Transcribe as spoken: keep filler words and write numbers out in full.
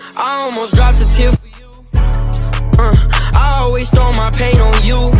I almost dropped a tear for you. uh, I always throw my pain on you.